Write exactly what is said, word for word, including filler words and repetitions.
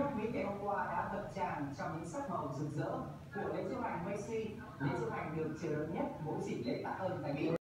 nước Mỹ ngày hôm qua đã ngập tràn trong những sắc màu rực rỡ của lễ diễu hành Macy, lễ diễu hành được chờ đợi nhất mỗi dịp lễ tạ ơn tại Mỹ.